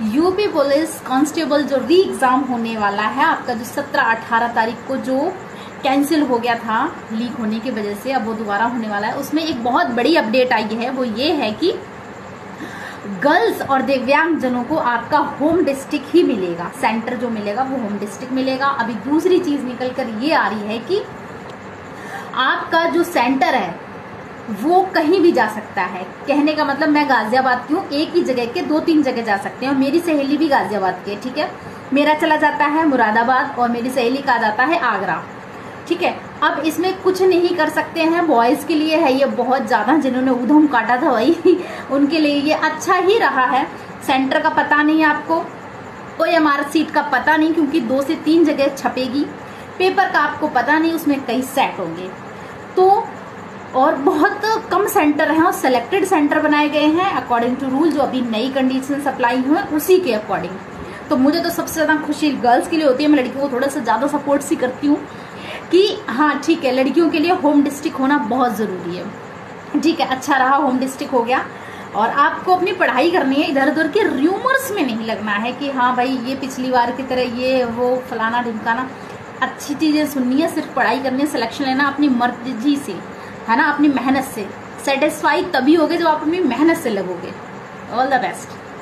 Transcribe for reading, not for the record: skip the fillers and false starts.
UP police constable जो री exam होने वाला है आपका, जो 17-18 तारीख को जो कैंसिल हो गया था लीक होने की वजह से, अब वो दोबारा होने वाला है। उसमें एक बहुत बड़ी अपडेट आई है, वो ये है कि गर्ल्स और दिव्यांग जनों को आपका होम डिस्ट्रिक्ट ही मिलेगा, सेंटर जो मिलेगा वो होम डिस्ट्रिक्ट मिलेगा। अभी दूसरी चीज निकल कर ये आ रही है कि आपका जो सेंटर है वो कहीं भी जा सकता है। कहने का मतलब, मैं गाजियाबाद की हूँ, एक ही जगह के 2-3 जगह जा सकते हैं। मेरी सहेली भी गाजियाबाद की है, ठीक है, मेरा चला जाता है मुरादाबाद और मेरी सहेली का जाता है आगरा, ठीक है। अब इसमें कुछ नहीं कर सकते हैं, बॉयज के लिए है ये बहुत ज्यादा, जिन्होंने ऊधम काटा था वही उनके लिए ये अच्छा ही रहा है। सेंटर का पता नहीं आपको, OMR सीट का पता नहीं, क्योंकि 2 से 3 जगह छपेगी। पेपर का आपको पता नहीं, उसमें कई सेट होंगे, तो और बहुत कम सेंटर हैं और सिलेक्टेड सेंटर बनाए गए हैं अकॉर्डिंग टू रूल, जो अभी नई कंडीशन अप्लाई हुए उसी के अकॉर्डिंग। तो मुझे तो सबसे ज्यादा खुशी गर्ल्स के लिए होती है, मैं लड़कियों को थोड़ा सा ज्यादा सपोर्ट सी करती हूँ कि हाँ ठीक है, लड़कियों के लिए होम डिस्ट्रिक्ट होना बहुत जरूरी है, ठीक है। अच्छा रहा, होम डिस्ट्रिक्ट हो गया। और आपको अपनी पढ़ाई करनी है, इधर उधर के रूमर्स में नहीं लगना है कि हाँ भाई ये पिछली बार की तरह ये वो फलाना ढिमकाना। अच्छी चीजें सुननी है, सिर्फ पढ़ाई करनी है, सिलेक्शन लेना अपनी मर्जी से, है ना, अपनी मेहनत से। सेटिस्फाई तभी होगे जब आप अपनी मेहनत से लगोगे। All the best.